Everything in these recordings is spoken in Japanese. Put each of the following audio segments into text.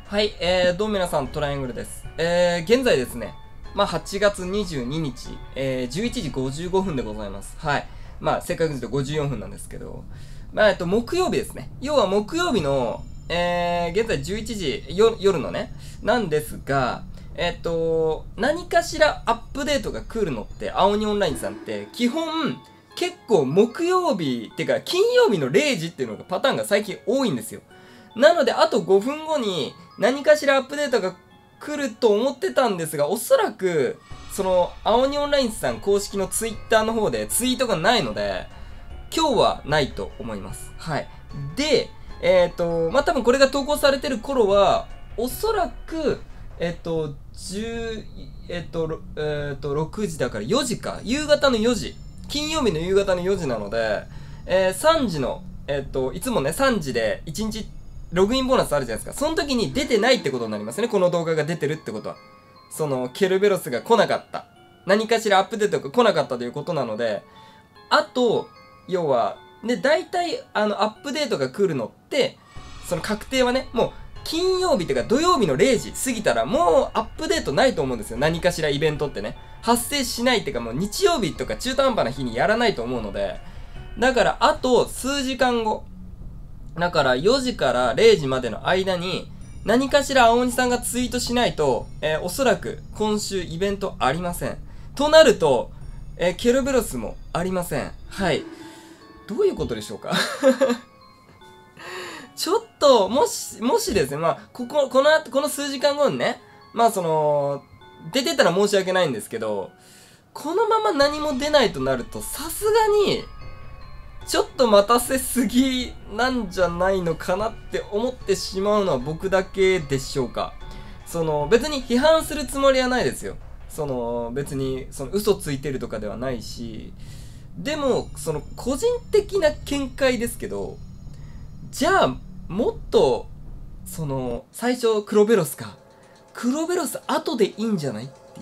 はい、どうも皆さん、トライアングルです。現在ですね、8月22日、11時55分でございます。はい。正確に言うと54分なんですけど、木曜日ですね。要は木曜日の、現在11時、夜のね、なんですが、何かしらアップデートが来るのって、青鬼オンラインさんって、基本、結構木曜日、ってか、金曜日の0時っていうのがパターンが最近多いんですよ。なので、あと5分後に何かしらアップデートが来ると思ってたんですが、おそらく、その、青鬼オンラインさん公式のツイッターの方でツイートがないので、今日はないと思います。はい。で、多分これが投稿されてる頃は、おそらく、6時だから4時か。夕方の4時。金曜日の夕方の4時なので、3時の、いつもね、3時で1日、ログインボーナスあるじゃないですか。その時に出てないってことになりますね。この動画が出てるってことは。その、ケルベロスが来なかった。何かしらアップデートが来なかったということなので、あと、要は、で、大体、アップデートが来るのって、その確定はね、もう、金曜日というか土曜日の0時過ぎたら、もうアップデートないと思うんですよ。何かしらイベントってね。発生しないっていうか、もう日曜日とか中途半端な日にやらないと思うので、だから、あと数時間後。だから4時から0時までの間に何かしら青鬼さんがツイートしないと、おそらく今週イベントありません。となると、ケルベロスもありません。はい。どういうことでしょうかちょっと、もしですね、この数時間後にね、出てたら申し訳ないんですけど、このまま何も出ないとなると、さすがに、ちょっと待たせすぎなんじゃないのかなって思ってしまうのは僕だけでしょうか。別に批判するつもりはないですよ。別に、嘘ついてるとかではないし、でも、個人的な見解ですけど、じゃあ、もっと、最初、黒ベロスか。黒ベロス後でいいんじゃないっていう。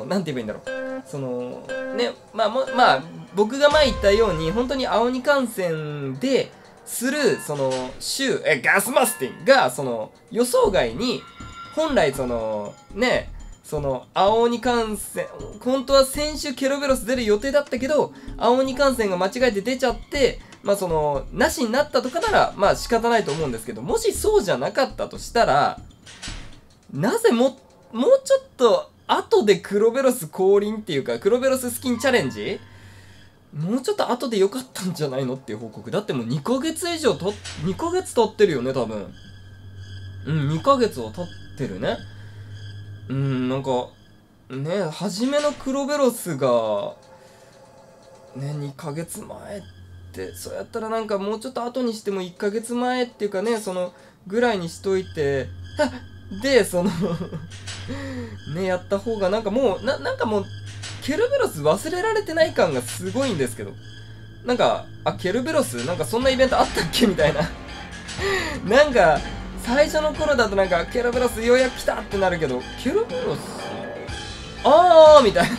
なんて言えばいいんだろう。ね、僕が前言ったように、本当に青鬼観戦でする、ガスマスティンが、予想外に、本来青鬼観戦、本当は先週ケロベロス出る予定だったけど、青鬼観戦が間違えて出ちゃって、なしになったとかなら、仕方ないと思うんですけど、もしそうじゃなかったとしたら、なぜもうちょっと、後で黒ベロス降臨っていうか、黒ベロススキンチャレンジもうちょっと後でよかったんじゃないのっていう報告。だってもう2ヶ月以上2ヶ月経ってるよね、多分。2ヶ月は経ってるね。なんか、ね、初めの黒ベロスが、ね、2ヶ月前って、そうやったらなんかもうちょっと後にしても1ヶ月前っていうかね、ぐらいにしといて、で、ね、やった方がなんかもう、なんかもう、ケルベロス忘れられてない感がすごいんですけど。なんか、ケルベロスなんかそんなイベントあったっけみたいな。なんか、最初の頃だとなんか、ケルベロスようやく来たってなるけど、ケルベロスみたい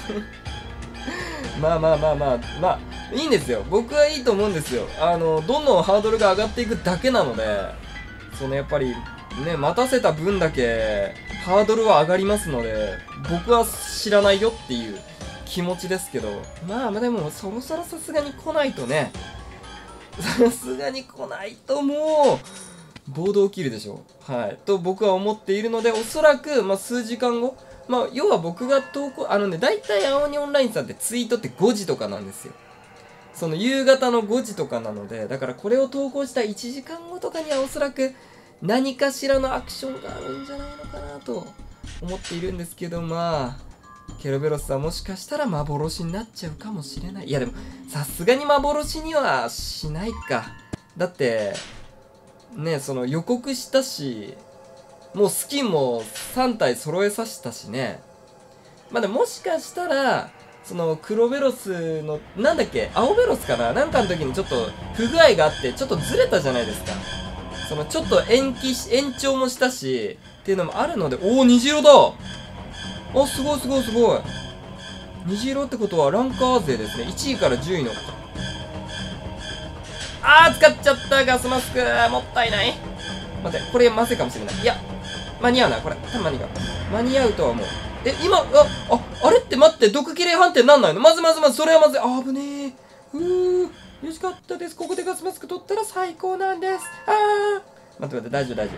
な。いいんですよ。僕はいいと思うんですよ。どんどんハードルが上がっていくだけなので、やっぱり、ね、待たせた分だけ、ハードルは上がりますので、僕は知らないよっていう気持ちですけど、でも、そろそろさすがに来ないとね、さすがに来ないともう、暴動起きるでしょう。はい。と僕は思っているので、おそらく、数時間後、要は僕が投稿、だいたい青鬼オンラインさんってツイートって5時とかなんですよ。夕方の5時とかなので、だからこれを投稿した1時間後とかにはおそらく、何かしらのアクションがあるんじゃないのかなと思っているんですけど、ケルベロスはもしかしたら幻になっちゃうかもしれない。いやでも、さすがに幻にはしないか。だって、ね、予告したし、もうスキンも3体揃えさせたしね。でももしかしたら、黒ベロスの、なんだっけ、青ベロスかななんかの時にちょっと不具合があって、ちょっとずれたじゃないですか。ちょっと延長もしたし、っていうのもあるので、虹色だすごい。虹色ってことはランカー勢ですね。1位から10位の。使っちゃったガスマスクもったいない。 待って、これまずいかもしれない。いや、間に合うな、これ。多分間に合う。間に合うとは思う。今、あれって待って、毒切れ判定なんないの？まず、それはまずい。あぶねえ。よしかったです。ここでガスマスク取ったら最高なんです。待って、大丈夫。来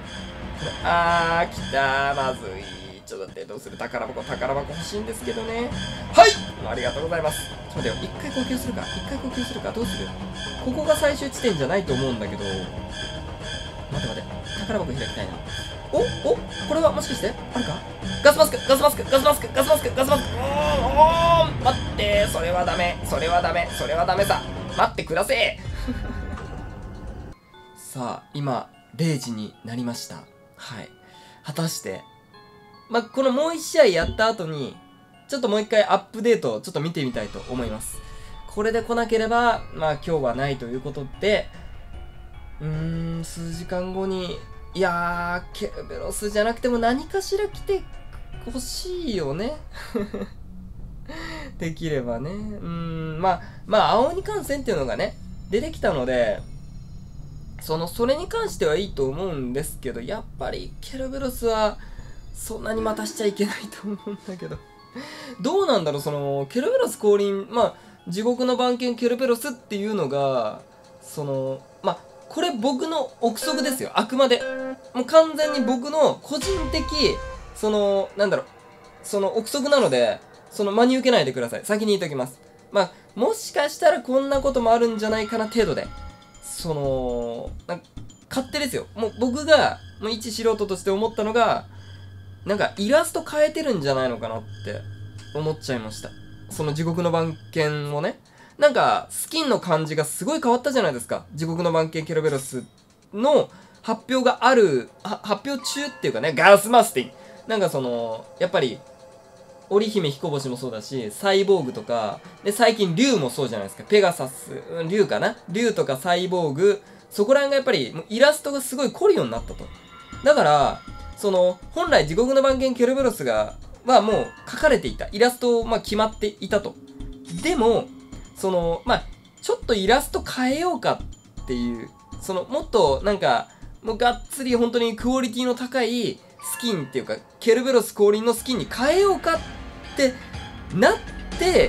たー、まずい。ちょっと待って、どうする？宝箱欲しいんですけどね。はい、ありがとうございます。ちょっと待ってよ、一回呼吸するか、どうする？ここが最終地点じゃないと思うんだけど。待って、宝箱開きたいな。これはもしかしてあるか？ガスマスク。待って、それはダメさ。待ってください。さあ、今、0時になりました。はい。果たして、このもう一試合やった後に、ちょっともう一回アップデートをちょっと見てみたいと思います。これで来なければ、今日はないということで、数時間後に、いやー、ケルベロスじゃなくても何かしら来てほしいよね。できればね。青鬼観戦っていうのがね、出てきたので、それに関してはいいと思うんですけど、やっぱりケルベロスは、そんなに待たしちゃいけないと思うんだけど。どうなんだろう、ケルベロス降臨、地獄の番犬ケルベロスっていうのが、これ僕の憶測ですよ。あくまで。もう完全に僕の個人的、憶測なので、真に受けないでください。先に言いときます。もしかしたらこんなこともあるんじゃないかな程度で。勝手ですよ。もう僕が、一素人として思ったのが、イラスト変えてるんじゃないのかなって思っちゃいました。地獄の番犬をね。スキンの感じがすごい変わったじゃないですか。地獄の番犬ケルベロスの発表が発表中っていうかね、ガスマスティン。やっぱり、織姫彦星もそうだし、サイボーグとか、で、最近竜もそうじゃないですか。ペガサス、竜かな？竜とかサイボーグ、そこら辺がやっぱり、イラストがすごい凝るようになったと。だから、本来地獄の番犬ケルベロスはもう書かれていた。イラスト決まっていたと。でも、ちょっとイラスト変えようかっていう、もっともうがっつり本当にクオリティの高いスキンっていうか、ケルベロス降臨のスキンに変えようかってなって、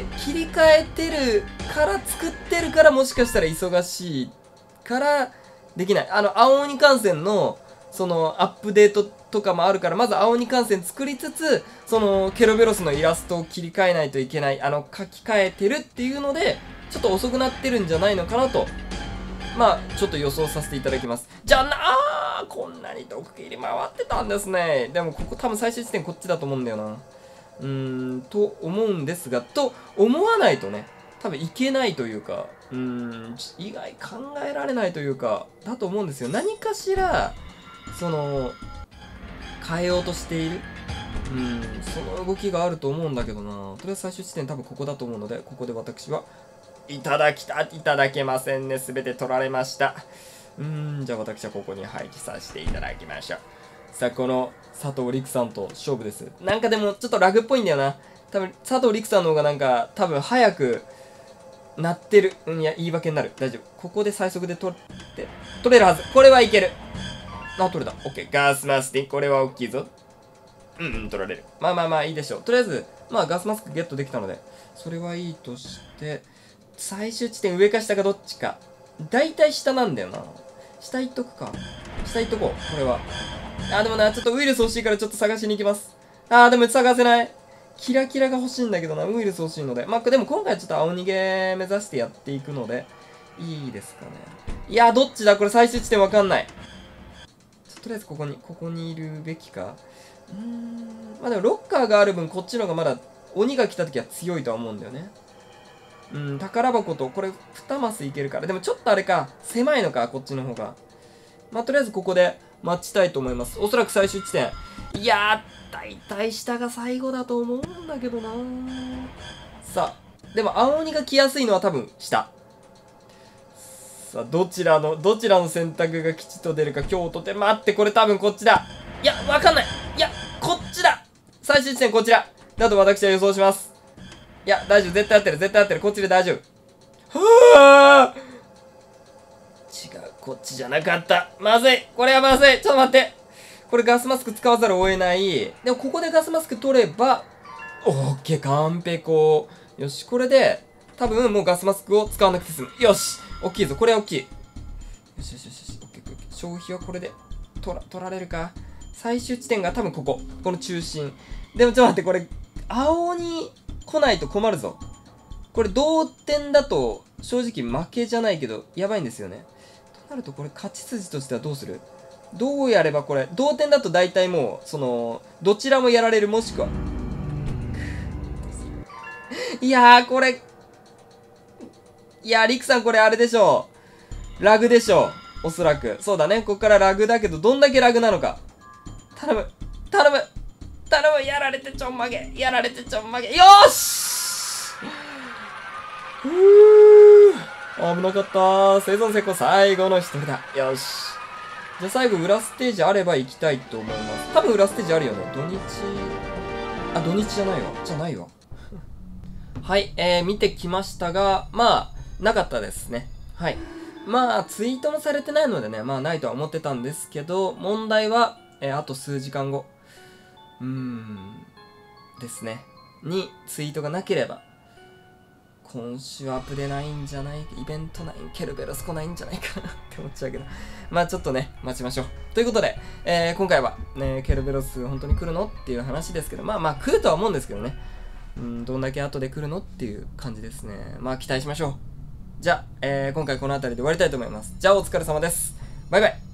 切り替えてるから作ってるから、もしかしたら忙しいからできない。青鬼観戦の、アップデートとかもあるから、まず青鬼観戦作りつつ、ケルベロスのイラストを切り替えないといけない、書き換えてるっていうので、ちょっと遅くなってるんじゃないのかなと、ちょっと予想させていただきます。こんなに毒切り回ってたんですね。でもここ多分最終地点こっちだと思うんだよな。と思うんですが、と思わないとね、多分いけないというか、意外考えられないというか、だと思うんですよ。何かしら、変えようとしている。その動きがあると思うんだけどな。とりあえず最終地点多分ここだと思うので、ここで私はいただけませんね。すべて取られました。じゃあ私はここに配置させていただきましょう。さあ、この佐藤陸さんと勝負です。でもちょっとラグっぽいんだよな。多分佐藤陸さんの方が多分早くなってる。いや、言い訳になる。大丈夫。ここで最速で取れるはず。これはいける。取れた。オッケー。ガスマスティン。これは大きいぞ。取られる。いいでしょう。とりあえず、ガスマスクゲットできたので、それはいいとして、最終地点上か下かどっちか。だいたい下なんだよな。下行っとくか。下行っとこう。これは。でもな、ちょっとウイルス欲しいからちょっと探しに行きます。でも探せない。キラキラが欲しいんだけどな。ウイルス欲しいので。でも今回はちょっと青逃げ目指してやっていくので、いいですかね。いや、どっちだこれ最終地点わかんない。とりあえずここにいるべきか。でもロッカーがある分こっちの方がまだ鬼が来た時は強いとは思うんだよね。宝箱とこれ2マスいけるから。でもちょっとあれか、狭いのか、こっちの方が。とりあえずここで待ちたいと思います。おそらく最終地点。いやー、だいたい下が最後だと思うんだけどな。さあ、でも青鬼が来やすいのは多分下。さあ、どちらの選択が吉と出るか。京都で待って、これ多分こっちだ。いや、わかんない。いや、こっちだ。最終地点こちらだと私は予想します。いや、大丈夫。絶対合ってる。こっちで大丈夫。はぁ違う、こっちじゃなかった。まずい、これはまずい。ちょっと待って。これガスマスク使わざるを得ない。でもここでガスマスク取れば、オッケー、完璧。よし、これで、多分もうガスマスクを使わなくて済む。よし、大きいぞ。これは大きい。よしよしよし、オッケーオッケー。消費はこれで取られるか。最終地点が多分この中心。でもちょっと待って、これ、青に来ないと困るぞ。これ同点だと、正直負けじゃないけど、やばいんですよね。となるとこれ勝ち筋としてはどうする？どうやればこれ、同点だと大体もう、どちらもやられる、もしくは。いやー、これ、いやー、リクさんこれあれでしょう。ラグでしょう。おそらく。そうだね。ここからラグだけど、どんだけラグなのか。頼む。頼む。頼む。やられてちょんまげ。やられてちょんまげ。よーし危なかったー。生存成功最後の一人だ。よし。じゃあ最後裏ステージあれば行きたいと思います。多分裏ステージあるよね。土日。あ、土日じゃないわ。じゃないわ。はい、見てきましたが、まあ、なかったですね。はい。まあ、ツイートもされてないのでね、まあ、ないとは思ってたんですけど、問題は、あと数時間後。ですね。に、ツイートがなければ、今週アップでないんじゃない、イベントない、ケルベロス来ないんじゃないかなって思っちゃうけど。まあちょっとね、待ちましょう。ということで、今回は、ね、ケルベロス本当に来るのっていう話ですけど、まあ来るとは思うんですけどね。どんだけ後で来るのっていう感じですね。まあ期待しましょう。じゃあ、今回この辺りで終わりたいと思います。じゃあお疲れ様です。バイバイ。